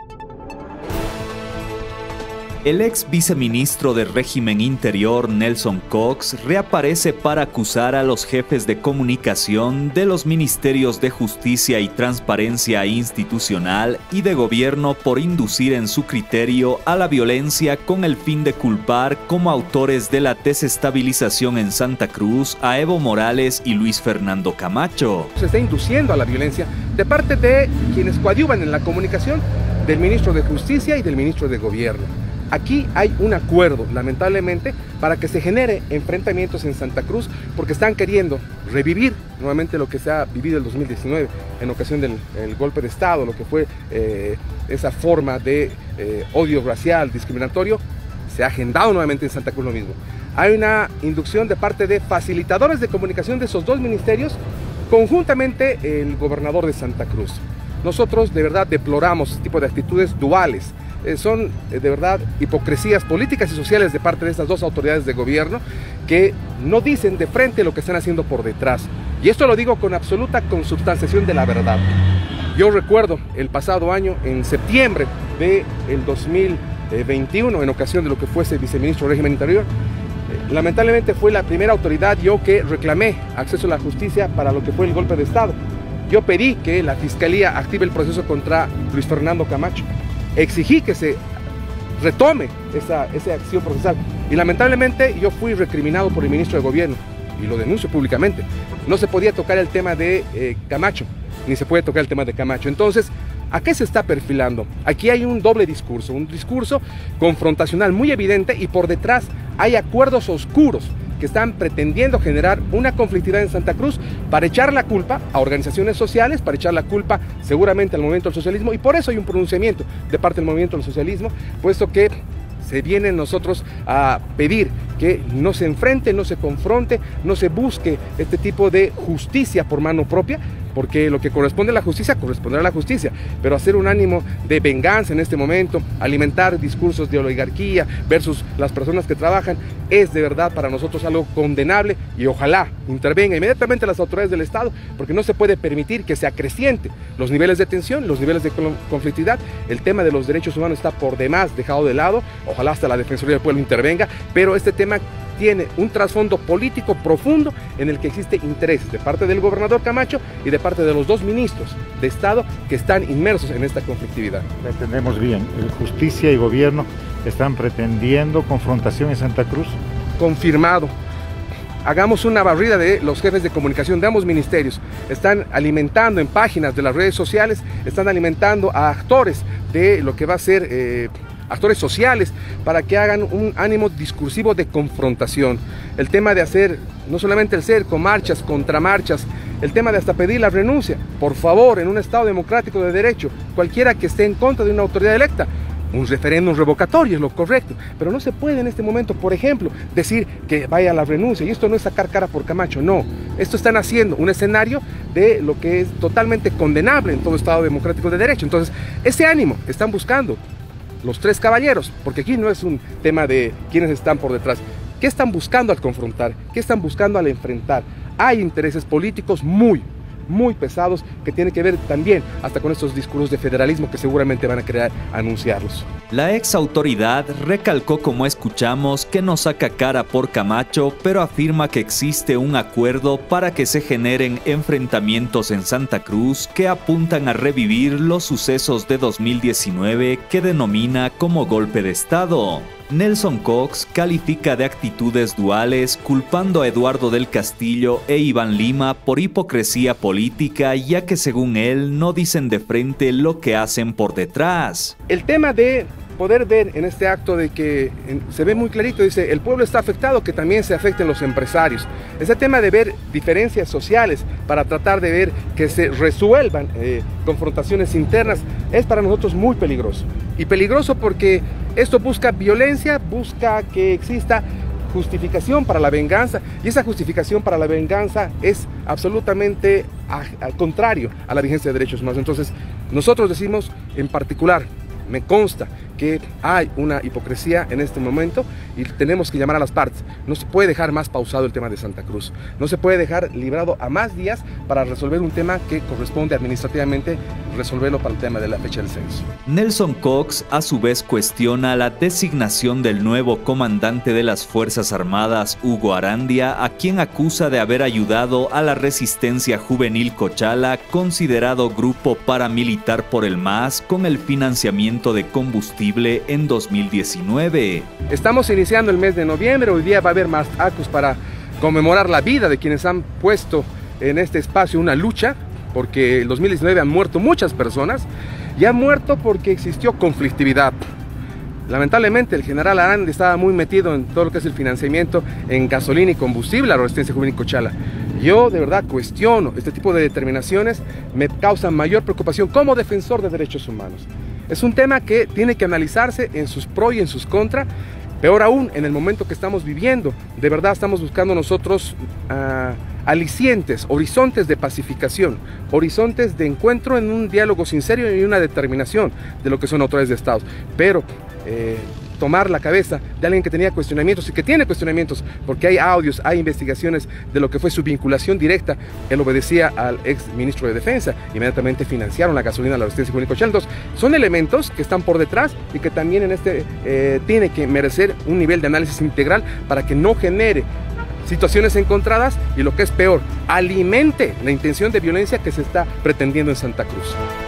El ex viceministro del régimen interior, Nelson Cox, reaparece para acusar a los jefes de comunicación de los ministerios de Justicia y Transparencia Institucional y de Gobierno por inducir en su criterio a la violencia con el fin de culpar como autores de la desestabilización en Santa Cruz a Evo Morales y Luis Fernando Camacho. Se está induciendo a la violencia de parte de quienes coadyuvan en la comunicación del ministro de Justicia y del ministro de Gobierno. Aquí hay un acuerdo, lamentablemente, para que se genere enfrentamientos en Santa Cruz, porque están queriendo revivir nuevamente lo que se ha vivido el 2019 en ocasión del golpe de Estado, lo que fue esa forma de odio racial, discriminatorio. Se ha agendado nuevamente en Santa Cruz lo mismo. Hay una inducción de parte de facilitadores de comunicación de esos dos ministerios, conjuntamente el gobernador de Santa Cruz. Nosotros de verdad deploramos este tipo de actitudes duales. Son de verdad hipocresías políticas y sociales de parte de estas dos autoridades de gobierno que no dicen de frente lo que están haciendo por detrás. Y esto lo digo con absoluta consubstanciación de la verdad. Yo recuerdo el pasado año, en septiembre del 2021, en ocasión de lo que fuese viceministro del régimen interior, lamentablemente fue la primera autoridad yo que reclamé acceso a la justicia para lo que fue el golpe de Estado. Yo pedí que la Fiscalía active el proceso contra Luis Fernando Camacho. Exigí que se retome esa acción procesal y lamentablemente yo fui recriminado por el ministro de Gobierno y lo denuncio públicamente. No se podía tocar el tema de Camacho, ni se puede tocar el tema de Camacho. Entonces, ¿a qué se está perfilando? Aquí hay un doble discurso, un discurso confrontacional muy evidente y por detrás hay acuerdos oscuros que están pretendiendo generar una conflictividad en Santa Cruz para echar la culpa a organizaciones sociales, para echar la culpa seguramente al movimiento del socialismo, y por eso hay un pronunciamiento de parte del movimiento del socialismo, puesto que se vienen nosotros a pedir que no se enfrente, no se confronte, no se busque este tipo de justicia por mano propia, porque lo que corresponde a la justicia, corresponderá a la justicia, pero hacer un ánimo de venganza en este momento, alimentar discursos de oligarquía versus las personas que trabajan, es de verdad para nosotros algo condenable y ojalá intervenga inmediatamente las autoridades del Estado, porque no se puede permitir que se acreciente los niveles de tensión, los niveles de conflictividad. El tema de los derechos humanos está por demás dejado de lado, ojalá hasta la Defensoría del Pueblo intervenga, pero este tema tiene un trasfondo político profundo en el que existe interés de parte del gobernador Camacho y de parte de los dos ministros de Estado que están inmersos en esta conflictividad. La entendemos bien, justicia y gobierno están pretendiendo confrontación en Santa Cruz. Confirmado. Hagamos una barrida de los jefes de comunicación de ambos ministerios. Están alimentando en páginas de las redes sociales, están alimentando a actores de lo que va a ser actores sociales para que hagan un ánimo discursivo de confrontación. El tema de hacer no solamente el cerco, marchas, contramarchas, el tema de hasta pedir la renuncia. Por favor, en un Estado democrático de derecho, cualquiera que esté en contra de una autoridad electa, un referéndum revocatorio es lo correcto, pero no se puede en este momento, por ejemplo, decir que vaya a la renuncia, y esto no es sacar cara por Camacho, no. Esto están haciendo un escenario de lo que es totalmente condenable en todo Estado democrático de derecho. Entonces, ese ánimo están buscando los tres caballeros, porque aquí no es un tema de quiénes están por detrás. ¿Qué están buscando al confrontar? ¿Qué están buscando al enfrentar? Hay intereses políticos muy pesados que tienen que ver también hasta con estos discursos de federalismo que seguramente van a querer anunciarlos. La ex autoridad recalcó, como escuchamos, que no saca cara por Camacho, pero afirma que existe un acuerdo para que se generen enfrentamientos en Santa Cruz que apuntan a revivir los sucesos de 2019 que denomina como golpe de Estado. Nelson Cox califica de actitudes duales, culpando a Eduardo del Castillo e Iván Lima por hipocresía política, ya que según él no dicen de frente lo que hacen por detrás. El tema de poder ver en este acto de que se ve muy clarito, dice, el pueblo está afectado, que también se afecten los empresarios. Ese tema de ver diferencias sociales para tratar de ver que se resuelvan confrontaciones internas es para nosotros muy peligroso. Y peligroso porque esto busca violencia, busca que exista justificación para la venganza, y esa justificación para la venganza es absolutamente al contrario a la vigencia de derechos humanos. Entonces, nosotros decimos en particular, me consta que hay una hipocresía en este momento y tenemos que llamar a las partes. No se puede dejar más pausado el tema de Santa Cruz. No se puede dejar librado a más días para resolver un tema que corresponde administrativamente resolverlo para el tema de la fecha del censo. Nelson Cox a su vez cuestiona la designación del nuevo comandante de las Fuerzas Armadas, Hugo Arandia, a quien acusa de haber ayudado a la Resistencia Juvenil Cochala, considerado grupo paramilitar por el MAS, con el financiamiento de combustible en 2019. Estamos iniciando el mes de noviembre, hoy día va a haber más actos para conmemorar la vida de quienes han puesto en este espacio una lucha, porque en 2019 han muerto muchas personas y han muerto porque existió conflictividad. Lamentablemente el general Arandia estaba muy metido en todo lo que es el financiamiento en gasolina y combustible a la Resistencia Juvenil Cochala. Yo de verdad cuestiono este tipo de determinaciones, me causan mayor preocupación como defensor de derechos humanos. Es un tema que tiene que analizarse en sus pros y en sus contras. Peor aún, en el momento que estamos viviendo, de verdad estamos buscando nosotros alicientes, horizontes de pacificación, horizontes de encuentro en un diálogo sincero y una determinación de lo que son autoridades de Estado. Pero tomar la cabeza de alguien que tenía cuestionamientos y que tiene cuestionamientos, porque hay audios, hay investigaciones de lo que fue su vinculación directa. Él obedecía al ex ministro de Defensa, inmediatamente financiaron la gasolina a la Resistencia Juvenil Cochala. Entonces, son elementos que están por detrás y que también tiene que merecer un nivel de análisis integral para que no genere situaciones encontradas y, lo que es peor, alimente la intención de violencia que se está pretendiendo en Santa Cruz.